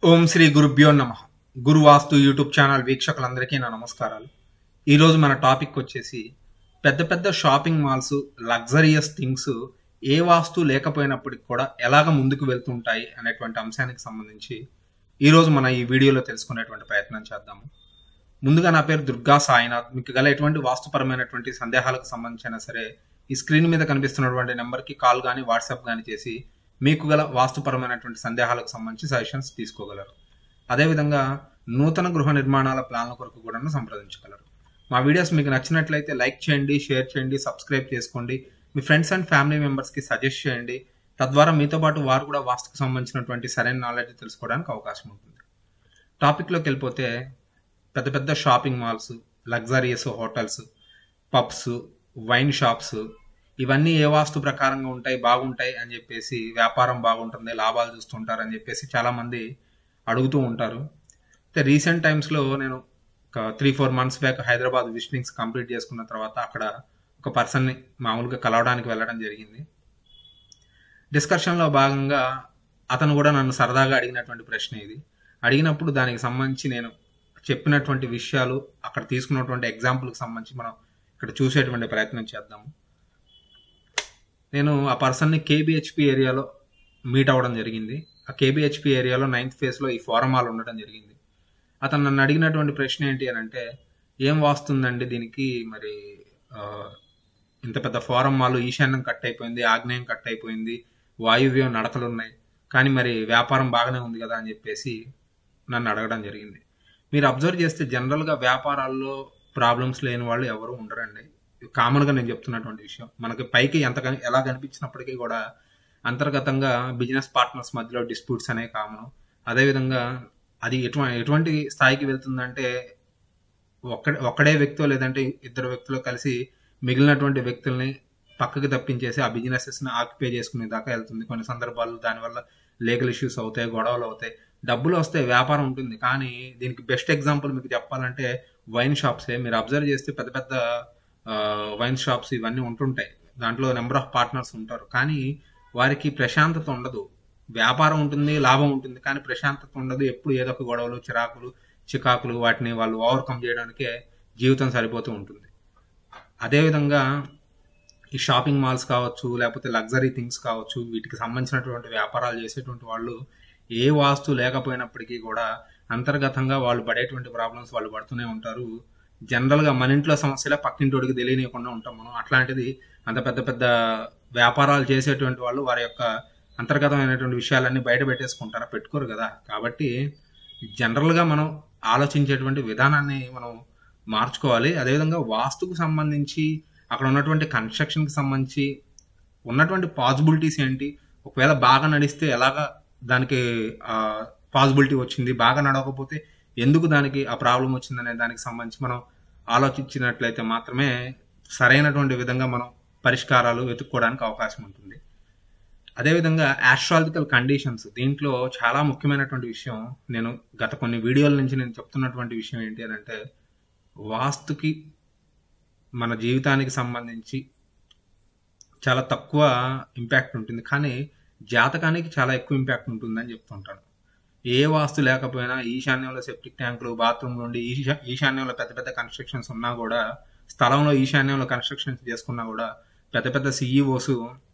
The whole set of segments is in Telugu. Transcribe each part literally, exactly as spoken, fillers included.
ఓం శ్రీ గురుభ్యో నమః. గురువాస్తు యూట్యూబ్ ఛానల్ వీక్షకులందరికీ నా నమస్కారాలు. ఈరోజు మన టాపిక్ వచ్చేసి పెద్ద పెద్ద షాపింగ్ మాల్స్, లగ్జరియస్ థింగ్స్ ఏ వాస్తు లేకపోయినప్పటికి కూడా ఎలాగ ముందుకు వెళ్తుంటాయి అనేటువంటి అంశానికి సంబంధించి ఈరోజు మన ఈ వీడియోలో తెలుసుకునేటువంటి ప్రయత్నం చేద్దాము. ముందుగా నా పేరు దుర్గా సాయినాథ్. మీకు గల ఎటువంటి వాస్తుపరమైనటువంటి సందేహాలకు సంబంధించిన సరే ఈ స్క్రీన్ మీద కనిపిస్తున్నటువంటి నెంబర్కి కాల్ కానీ వాట్సాప్ కానీ చేసి మీకు గల వాస్తుపరమైనటువంటి సందేహాలకు సంబంధించి సజెషన్స్ తీసుకోగలరు. అదేవిధంగా నూతన గృహ నిర్మాణాల ప్లాన్ల కొరకు కూడా సంప్రదించగలరు. మా వీడియోస్ మీకు నచ్చినట్లయితే లైక్ చేయండి, షేర్ చేయండి, సబ్స్క్రైబ్ చేసుకోండి. మీ ఫ్రెండ్స్ అండ్ ఫ్యామిలీ మెంబర్స్కి సజెస్ట్ చేయండి. తద్వారా మీతో పాటు వారు కూడా వాస్తుకు సంబంధించినటువంటి సరైన నాలెడ్జ్ తెలుసుకోవడానికి అవకాశం ఉంటుంది. టాపిక్లోకి వెళ్ళిపోతే పెద్ద పెద్ద shopping malls, luxurious hotels, pubs, wine shops ఇవన్నీ ఏ వాస్తు ప్రకారంగా ఉంటాయి, బాగుంటాయి అని చెప్పేసి, వ్యాపారం బాగుంటుంది, లాభాలు చూస్తుంటారు అని చెప్పేసి చాలామంది అడుగుతూ ఉంటారు. అయితే రీసెంట్ టైమ్స్లో నేను ఒక three four months back Hyderabad visitings complete చేసుకున్న తర్వాత అక్కడ ఒక పర్సన్ని మామూలుగా కలవడానికి వెళ్ళడం జరిగింది. డిస్కషన్లో భాగంగా అతను కూడా నన్ను సరదాగా అడిగినటువంటి ప్రశ్న ఇది. అడిగినప్పుడు దానికి సంబంధించి నేను చెప్పినటువంటి విషయాలు, అక్కడ తీసుకున్నటువంటి ఎగ్జాంపుల్కి సంబంధించి మనం ఇక్కడ చూసేటువంటి ప్రయత్నం చేద్దాము. నేను ఆ పర్సన్ని కేబిహెచ్పి ఏరియాలో మీట్ అవ్వడం జరిగింది. ఆ కేబిహెచ్పి ఏరియాలో నైన్త్ ఫేజ్లో ఈ ఫోరం హాల్ ఉండడం జరిగింది. అతను నన్ను అడిగినటువంటి ప్రశ్న ఏంటి అని అంటే, ఏం వాస్తుందండి దీనికి, మరి ఇంత పెద్ద ఫోరం హాల్, ఈశాన్యం కట్ అయిపోయింది, ఆగ్నేయం కట్ అయిపోయింది, వాయువ్యం నడకలు ఉన్నాయి, కానీ మరి వ్యాపారం బాగానే ఉంది కదా అని చెప్పేసి నన్ను అడగడం జరిగింది. మీరు అబ్జర్వ్ చేస్తే జనరల్గా వ్యాపారాల్లో ప్రాబ్లమ్స్ లేని వాళ్ళు ఎవరు ఉండరండి. కామన్గా నేను చెప్తున్నటువంటి విషయం. మనకి పైకి ఎంత ఎలా కనిపించినప్పటికీ కూడా అంతర్గతంగా బిజినెస్ పార్ట్నర్స్ మధ్యలో డిస్ప్యూట్స్ అనేవి కామన్. అదేవిధంగా అది ఎటువంటి ఎటువంటి స్థాయికి వెళ్తుందంటే, ఒక్క ఒక్కడే వ్యక్తో లేదంటే ఇద్దరు వ్యక్తులు కలిసి మిగిలినటువంటి వ్యక్తుల్ని పక్కకి తప్పించేసి ఆ బిజినెసెస్ని ఆక్యుపై చేసుకునే దాకా వెళ్తుంది. కొన్ని సందర్భాల్లో దానివల్ల లీగల్ ఇష్యూస్ అవుతాయి, గొడవలు అవుతాయి, డబ్బులు వస్తాయి, వ్యాపారం ఉంటుంది. కానీ దీనికి బెస్ట్ ఎగ్జాంపుల్ మీకు చెప్పాలంటే వైన్ షాప్సే. మీరు అబ్జర్వ్ చేస్తే పెద్ద పెద్ద వైన్ షాప్స్ ఇవన్నీ ఉంటుంటాయి. దాంట్లో నెంబర్ ఆఫ్ పార్ట్నర్స్ ఉంటారు, కానీ వారికి ప్రశాంతత ఉండదు. వ్యాపారం ఉంటుంది, లాభం ఉంటుంది, కానీ ప్రశాంతత ఉండదు. ఎప్పుడు ఏదో ఒక గొడవలు, చిరాకులు, చికాకులు, వాటిని వాళ్ళు ఓవర్కమ్ చేయడానికే జీవితం సరిపోతూ ఉంటుంది. అదేవిధంగా ఈ షాపింగ్ మాల్స్ కావచ్చు, లేకపోతే లగ్జరీ థింగ్స్ కావచ్చు, వీటికి సంబంధించినటువంటి వ్యాపారాలు చేసేటువంటి వాళ్ళు ఏ వాస్తు లేకపోయినప్పటికీ కూడా అంతర్గతంగా వాళ్ళు పడేటువంటి ప్రాబ్లమ్స్ వాళ్ళు పడుతూనే ఉంటారు. జనరల్గా మన ఇంట్లో సమస్యలే పక్కింటోడికి తెలియనివ్వకుండా ఉంటాం మనం. అట్లాంటిది అంత పెద్ద పెద్ద వ్యాపారాలు చేసేటువంటి వాళ్ళు వారి యొక్క అంతర్గతమైనటువంటి విషయాలన్నీ బయట పెట్టేసుకుంటారా? పెట్టుకోరు కదా. కాబట్టి జనరల్గా మనం ఆలోచించేటువంటి విధానాన్ని మనం మార్చుకోవాలి. అదేవిధంగా వాస్తుకు సంబంధించి అక్కడ ఉన్నటువంటి కన్స్ట్రక్షన్కి సంబంధించి ఉన్నటువంటి పాసిబిలిటీస్ ఏంటి, ఒకవేళ బాగా నడిస్తే ఎలాగా దానికి పాసిబిలిటీ వచ్చింది, బాగా నడవకపోతే ఎందుకు దానికి ఆ ప్రాబ్లం వచ్చిందనే దానికి సంబంధించి మనం ఆలోచించినట్లయితే మాత్రమే సరైనటువంటి విధంగా మనం పరిష్కారాలు వెతుక్కోవడానికి అవకాశం ఉంటుంది. అదేవిధంగా ఆస్ట్రాలజికల్ కండిషన్స్, దీంట్లో చాలా ముఖ్యమైనటువంటి విషయం. నేను గత కొన్ని వీడియోల నుంచి నేను చెప్తున్నటువంటి విషయం ఏంటి అని అంటే, వాస్తుకి మన జీవితానికి సంబంధించి చాలా తక్కువ ఇంపాక్ట్ ఉంటుంది, కానీ జాతకానికి చాలా ఎక్కువ ఇంపాక్ట్ ఉంటుందని చెప్తుంటాను. ఏ వాస్తు లేకపోయినా ఈశాన్యంలో సెప్టిక్ ట్యాంకులు, బాత్రూమ్ నుండి ఈశా ఈశాన్యంలో పెద్ద పెద్ద కన్స్ట్రక్షన్స్ ఉన్నా కూడా, స్థలంలో ఈశాన్యంలో కన్స్ట్రక్షన్స్ చేసుకున్నా కూడా పెద్ద పెద్ద సిఈఓస్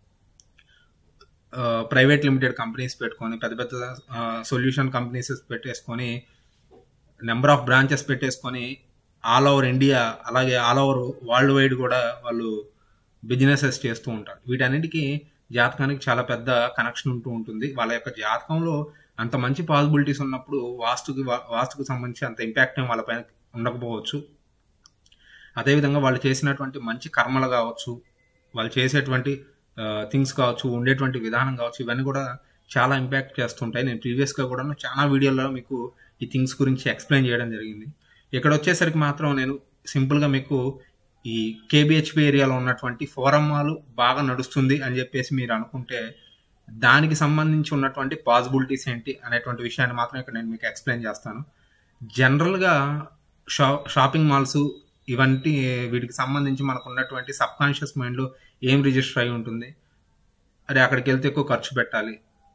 ప్రైవేట్ లిమిటెడ్ కంపెనీస్ పెట్టుకొని, పెద్ద పెద్ద సొల్యూషన్ కంపెనీస్ పెట్టేసుకొని, నెంబర్ ఆఫ్ బ్రాంచెస్ పెట్టేసుకొని ఆల్ ఓవర్ ఇండియా, అలాగే ఆల్ ఓవర్ వరల్డ్ వైడ్ కూడా వాళ్ళు బిజినెసెస్ చేస్తూ ఉంటారు. వీటన్నిటికీ జాతకానికి చాలా పెద్ద కనెక్షన్ ఉంటూ ఉంటుంది. వాళ్ళ యొక్క జాతకంలో అంత మంచి పాసిబిలిటీస్ ఉన్నప్పుడు వాస్తుకి వాస్తుకు సంబంధించి అంత ఇంపాక్ట్ ఏం వాళ్ళపైన ఉండకపోవచ్చు. అదేవిధంగా వాళ్ళు చేసినటువంటి మంచి కర్మలు కావచ్చు, వాళ్ళు చేసేటువంటి థింగ్స్ కావచ్చు, ఉండేటువంటి విధానం కావచ్చు, ఇవన్నీ కూడా చాలా ఇంపాక్ట్ చేస్తుంటాయి. నేను ప్రీవియస్గా కూడా చాలా వీడియోల్లో మీకు ఈ థింగ్స్ గురించి ఎక్స్ప్లెయిన్ చేయడం జరిగింది. ఇక్కడ వచ్చేసరికి మాత్రం నేను సింపుల్గా మీకు ఈ కేబిహెచ్పి ఏరియాలో ఉన్నటువంటి ఫోరం హాల్ బాగా నడుస్తుంది అని చెప్పేసి మీరు అనుకుంటే దానికి సంబంధించి ఉన్నటువంటి పాసిబిలిటీస్ ఏంటి అనేటువంటి విషయాన్ని మాత్రం ఇక్కడ నేను మీకు ఎక్స్ప్లెయిన్ చేస్తాను. జనరల్గా షా షాపింగ్ మాల్స్ ఇవంటి వీటికి సంబంధించి మనకు ఉన్నటువంటి సబ్ కాన్షియస్ మైండ్లో ఏం రిజిస్టర్ అయి ఉంటుంది, అరే అక్కడికి వెళ్తే ఎక్కువ ఖర్చు పెట్టాలి,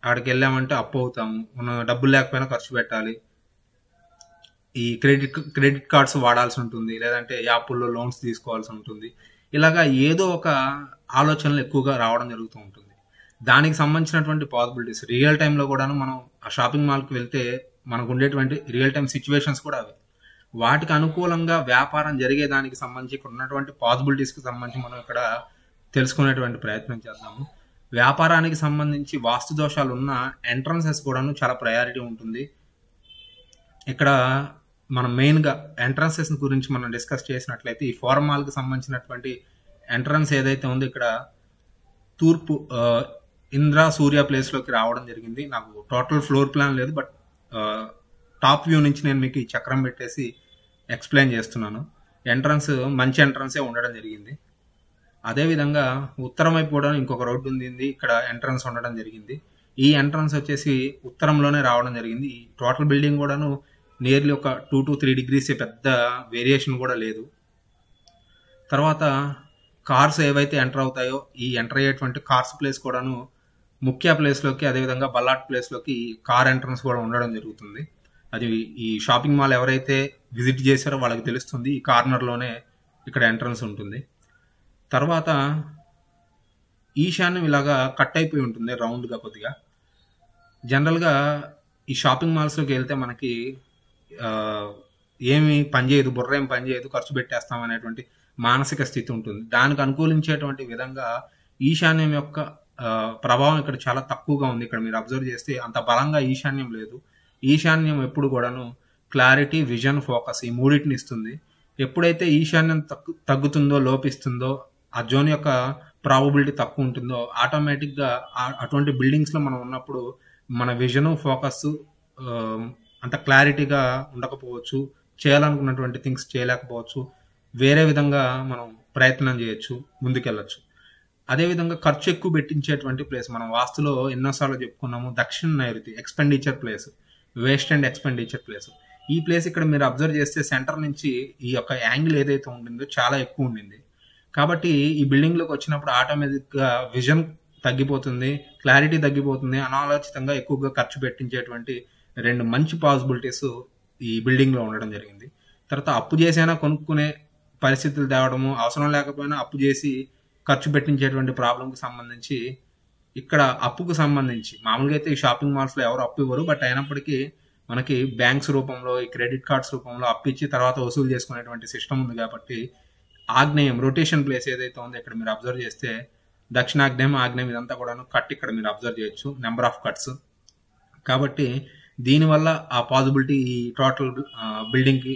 అక్కడికి వెళ్ళామంటే అప్పు అవుతాము, మనం డబ్బులు లేకపోయినా ఖర్చు పెట్టాలి, ఈ క్రెడిట్ క్రెడిట్ కార్డ్స్ వాడాల్సి ఉంటుంది, లేదంటే యాప్ల్లో లోన్స్ తీసుకోవాల్సి ఉంటుంది. ఇలాగా ఏదో ఒక ఆలోచనలు ఎక్కువగా రావడం జరుగుతూ ఉంటుంది. దానికి సంబంధించినటువంటి పాసిబిలిటీస్ రియల్ టైంలో కూడాను మనం ఆ షాపింగ్ మాల్కి వెళ్తే మనకు ఉండేటువంటి రియల్ టైం సిచ్యువేషన్స్ కూడా అవి. వాటికి అనుకూలంగా వ్యాపారం జరిగేదానికి సంబంధించి ఇక్కడ ఉన్నటువంటి పాసిబిలిటీస్కి సంబంధించి మనం ఇక్కడ తెలుసుకునేటువంటి ప్రయత్నం చేద్దాము. వ్యాపారానికి సంబంధించి వాస్తు దోషాలు ఉన్న ఎంట్రన్సెస్ కూడాను చాలా ప్రయారిటీ ఉంటుంది. ఇక్కడ మనం మెయిన్గా ఎంట్రన్సెస్ గురించి మనం డిస్కస్ చేసినట్లయితే ఈ ఫోరం మాల్కి సంబంధించినటువంటి ఎంట్రన్స్ ఏదైతే ఉందో ఇక్కడ తూర్పు ఇంద్రా సూర్య ప్లేస్లోకి రావడం జరిగింది. నాకు టోటల్ ఫ్లోర్ ప్లాన్ లేదు, బట్ టాప్ వ్యూ నుంచి నేను మీకు ఈ చక్రం పెట్టేసి ఎక్స్ప్లెయిన్ చేస్తున్నాను. ఎంట్రన్స్ మంచి ఎంట్రన్సే ఉండడం జరిగింది. అదేవిధంగా ఉత్తరం వైపు కూడా ఇంకొక రోడ్డు ఉంది, ఇక్కడ ఎంట్రన్స్ ఉండడం జరిగింది. ఈ ఎంట్రన్స్ వచ్చేసి ఉత్తరంలోనే రావడం జరిగింది. ఈ టోటల్ బిల్డింగ్ కూడాను నియర్లీ ఒక టూ టు త్రీ డిగ్రీస్ పెద్ద వేరియేషన్ కూడా లేదు. తర్వాత కార్స్ ఏవైతే ఎంటర్ అవుతాయో ఈ ఎంటర్ అయ్యేటువంటి కార్స్ ప్లేస్ కూడాను ముఖ్య ప్లేస్లోకి, అదేవిధంగా బల్లాట్ ప్లేస్లోకి కార్ ఎంట్రన్స్ కూడా ఉండడం జరుగుతుంది. అది ఈ షాపింగ్ మాల్ ఎవరైతే విజిట్ చేశారో వాళ్ళకి తెలుస్తుంది. ఈ కార్నర్లోనే ఇక్కడ ఎంట్రన్స్ ఉంటుంది. తర్వాత ఈశాన్యం ఇలాగా కట్ అయిపోయి ఉంటుంది రౌండ్గా కొద్దిగా. జనరల్గా ఈ షాపింగ్ మాల్స్లోకి వెళ్తే మనకి ఏమి పనిచేయదు, బుర్ర ఏం పనిచేయదు, ఖర్చు పెట్టేస్తాం అనేటువంటి మానసిక స్థితి ఉంటుంది. దానికి అనుకూలించేటువంటి విధంగా ఈశాన్యం యొక్క ప్రభావం ఇక్కడ చాలా తక్కువగా ఉంది. ఇక్కడ మీరు అబ్జర్వ్ చేస్తే అంత బలంగా ఈశాన్యం లేదు. ఈశాన్యం ఎప్పుడు కూడాను క్లారిటీ, విజన్, ఫోకస్ ఈ మూడింటిని ఇస్తుంది. ఎప్పుడైతే ఈశాన్యం తగ్గు తగ్గుతుందో లోపిస్తుందో, ఆ జోన్ యొక్క ప్రాబబిలిటీ తక్కువ ఉంటుందో, ఆటోమేటిక్గా అటువంటి బిల్డింగ్స్లో మనం ఉన్నప్పుడు మన విజను, ఫోకస్ అంత క్లారిటీగా ఉండకపోవచ్చు, చేయాలనుకున్నటువంటి థింగ్స్ చేయలేకపోవచ్చు, వేరే విధంగా మనం ప్రయత్నం చేయొచ్చు, ముందుకెళ్ళచ్చు. అదేవిధంగా ఖర్చు ఎక్కువ పెట్టించేటువంటి ప్లేస్ మనం వాస్తులో ఎన్నోసార్లు చెప్పుకున్నాము, దక్షిణ నైరుతి expenditure place, waste and expenditure place. ఈ ప్లేస్ ఇక్కడ మీరు అబ్జర్వ్ చేస్తే సెంటర్ నుంచి ఈ యొక్క యాంగిల్ ఏదైతే ఉండిందో చాలా ఎక్కువ ఉండింది. కాబట్టి ఈ బిల్డింగ్లోకి వచ్చినప్పుడు ఆటోమేటిక్గా విజన్ తగ్గిపోతుంది, క్లారిటీ తగ్గిపోతుంది, అనాలోచితంగా ఎక్కువగా ఖర్చు పెట్టించేటువంటి రెండు మంచి పాసిబిలిటీస్ ఈ బిల్డింగ్లో ఉండడం జరిగింది. తర్వాత అప్పు చేసైనా కొనుక్కునే పరిస్థితులు తేవడము, అవసరం లేకపోయినా అప్పు చేసి ఖర్చు పెట్టించేటువంటి ప్రాబ్లంకి సంబంధించి ఇక్కడ అప్పుకు సంబంధించి మామూలుగా అయితే ఈ షాపింగ్ మాల్స్లో ఎవరు అప్పు ఇవ్వరు, బట్ అయినప్పటికీ మనకి బ్యాంక్స్ రూపంలో, ఈ క్రెడిట్ కార్డ్స్ రూపంలో అప్పు ఇచ్చి తర్వాత వసూలు చేసుకునేటువంటి సిస్టమ్ ఉంది. కాబట్టి ఆగ్నేయం రొటేషన్ ప్లేస్ ఏదైతే ఉందో ఇక్కడ మీరు అబ్జర్వ్ చేస్తే దక్షిణాగ్నేయం, ఆగ్నేయం ఇదంతా కూడా కట్ ఇక్కడ మీరు అబ్జర్వ్ చేయొచ్చు, నెంబర్ ఆఫ్ కట్స్. కాబట్టి దీనివల్ల ఆ పాసిబిలిటీ ఈ టోటల్ బిల్డింగ్కి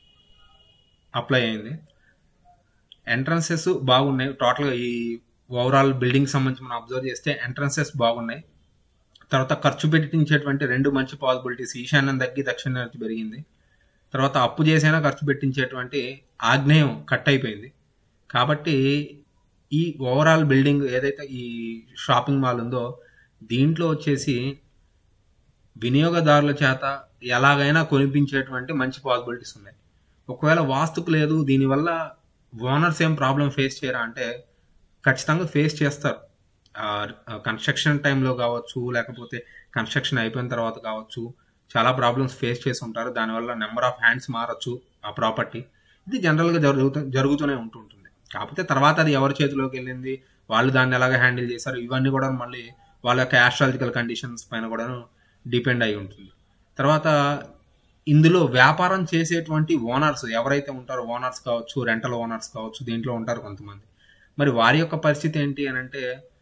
అప్లై అయింది. ఎంట్రన్సెస్ బాగున్నాయి. టోటల్గా ఈ ఓవరాల్ బిల్డింగ్ సంబంధించి మనం అబ్జర్వ్ చేస్తే ఎంట్రన్సెస్ బాగున్నాయి. తర్వాత ఖర్చు పెట్టించేటువంటి రెండు మంచి పాసిబిలిటీస్, ఈశాన్యం తగ్గి దక్షిణానికి పెరిగింది. తర్వాత అప్పు చేసైనా ఖర్చు పెట్టించేటువంటి ఆగ్నేయం కట్ అయిపోయింది. కాబట్టి ఈ ఓవరాల్ బిల్డింగ్ ఏదైతే ఈ షాపింగ్ మాల్ ఉందో దీంట్లో వచ్చేసి వినియోగదారుల చేత ఎలాగైనా కొనిపించేటువంటి మంచి పాసిబిలిటీస్ ఉన్నాయి. ఒకవేళ వాస్తుకు లేదు, దీనివల్ల ఓనర్స్ ఏం ప్రాబ్లం ఫేస్ చేయరా అంటే ఖచ్చితంగా ఫేస్ చేస్తారు. కన్స్ట్రక్షన్ టైంలో కావచ్చు, లేకపోతే కన్స్ట్రక్షన్ అయిపోయిన తర్వాత కావచ్చు, చాలా ప్రాబ్లమ్స్ ఫేస్ చేసి ఉంటారు. దానివల్ల నెంబర్ ఆఫ్ హ్యాండ్స్ మారచ్చు ఆ ప్రాపర్టీ. ఇది జనరల్గా జరుగుతూ జరుగుతూనే ఉంటుంటుంది. కాకపోతే తర్వాత అది ఎవరి చేతిలోకి వెళ్ళింది, వాళ్ళు దాన్ని ఎలాగ హ్యాండిల్ చేశారు, ఇవన్నీ కూడా మళ్ళీ వాళ్ళ యొక్క ఆస్ట్రాలజికల్ కండిషన్స్ పైన కూడా డిపెండ్ అయి ఉంటుంది. తర్వాత ఇందులో వ్యాపారం చేసేటువంటి ఓనర్స్ ఎవరైతే ఉంటారో, ఓనర్స్ కావచ్చు, రెంటల్ ఓనర్స్ కావచ్చు, దీంట్లో ఉంటారు కొంతమంది. మరి వారి యొక్క పరిస్థితి ఏంటి అని అంటే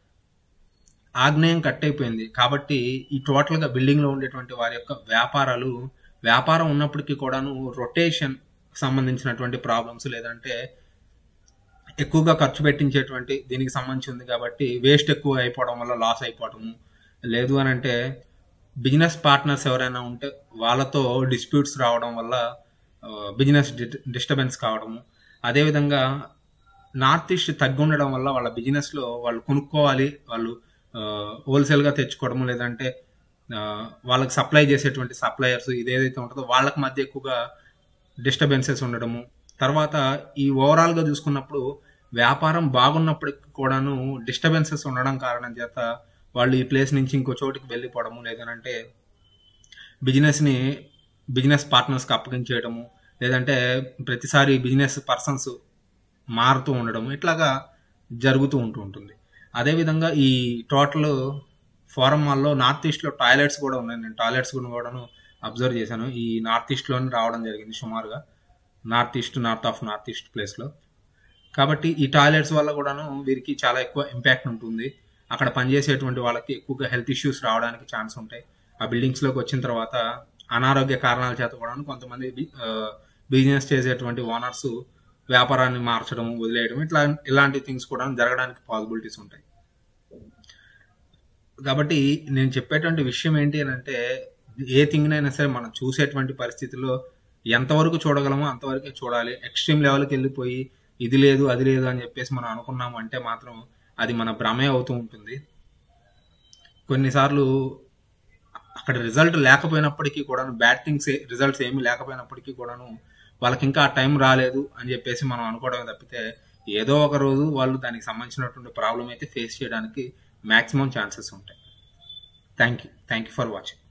ఆగ్నేయం కట్ అయిపోయింది. కాబట్టి ఈ టోటల్గా బిల్డింగ్లో ఉండేటువంటి వారి యొక్క వ్యాపారాలు, వ్యాపారం ఉన్నప్పటికీ కూడాను రొటేషన్ సంబంధించినటువంటి ప్రాబ్లమ్స్, లేదంటే ఎక్కువగా ఖర్చు పెట్టించేటువంటి దీనికి సంబంధించి ఉంది. కాబట్టి వేస్ట్ ఎక్కువ అయిపోవడం వల్ల లాస్ అయిపోవడము, లేదు అని అంటే బిజినెస్ పార్ట్నర్స్ ఎవరైనా ఉంటే వాళ్ళతో డిస్ప్యూట్స్ రావడం వల్ల బిజినెస్ డిస్టర్బెన్స్ కావడము, అదేవిధంగా నార్త్ ఈస్ట్ తగ్గి ఉండడం వల్ల వాళ్ళ బిజినెస్లో వాళ్ళు కొనుక్కోవాలి, వాళ్ళు హోల్సేల్గా తెచ్చుకోవడము, లేదంటే వాళ్ళకి సప్లై చేసేటువంటి సప్లయర్స్ ఇదేదైతే ఉంటుందో వాళ్ళకి మధ్య ఎక్కువగా డిస్టర్బెన్సెస్ ఉండడము. తర్వాత ఈ ఓవరాల్గా చూసుకున్నప్పుడు వ్యాపారం బాగున్నప్పటికి కూడాను డిస్టర్బెన్సెస్ ఉండడం కారణం చేత వాళ్ళు ఈ ప్లేస్ నుంచి ఇంకో చోటికి వెళ్ళిపోవడము, లేదంటే బిజినెస్ని బిజినెస్ పార్ట్నర్స్కి అప్పగించేయడము, లేదంటే ప్రతిసారి బిజినెస్ పర్సన్స్ మారుతూ ఉండడం, ఇట్లాగా జరుగుతూ ఉంటూ ఉంటుంది. అదేవిధంగా ఈ టోటల్ ఫోరం మాల్లో నార్త్ ఈస్ట్లో టాయిలెట్స్ కూడా ఉన్నాయి. నేను టాయిలెట్స్ కూడా కూడాను అబ్జర్వ్ చేశాను. ఈ నార్త్ ఈస్ట్లోనే రావడం జరిగింది సుమారుగా, north east north of north east ప్లేస్లో. కాబట్టి ఈ టాయిలెట్స్ వల్ల కూడాను వీరికి చాలా ఎక్కువ ఇంపాక్ట్ ఉంటుంది. అక్కడ పనిచేసేటువంటి వాళ్ళకి ఎక్కువగా హెల్త్ ఇష్యూస్ రావడానికి ఛాన్స్ ఉంటాయి. ఆ బిల్డింగ్స్లోకి వచ్చిన తర్వాత అనారోగ్య కారణాల చేత కూడా కొంతమంది బిజినెస్ చేసేటువంటి ఓనర్స్ వ్యాపారాన్ని మార్చడం, వదిలేయడం, ఇట్లా ఇలాంటి థింగ్స్ కూడా జరగడానికి పాసిబిలిటీస్ ఉంటాయి. కాబట్టి నేను చెప్పేటువంటి విషయం ఏంటి అని అంటే, ఏ థింగ్నైనా సరే మనం చూసేటువంటి పరిస్థితుల్లో ఎంతవరకు చూడగలమో అంతవరకే చూడాలి. ఎక్స్ట్రీమ్ లెవెల్కి వెళ్ళిపోయి ఇది లేదు అది లేదు అని చెప్పేసి మనం అనుకున్నాము అంటే మాత్రం అది మన భ్రమే అవుతూ ఉంటుంది. కొన్నిసార్లు అక్కడ రిజల్ట్ లేకపోయినప్పటికీ కూడాను, బ్యాడ్ థింగ్స్ రిజల్ట్స్ ఏమి లేకపోయినప్పటికీ కూడాను వాళ్ళకి ఇంకా ఆ టైం రాలేదు అని చెప్పేసి మనం అనుకోవడమే తప్పితే, ఏదో ఒక రోజు వాళ్ళు దానికి సంబంధించినటువంటి ప్రాబ్లం అయితే ఫేస్ చేయడానికి మ్యాక్సిమం ఛాన్సెస్ ఉంటాయి. Thank you thank you for watching.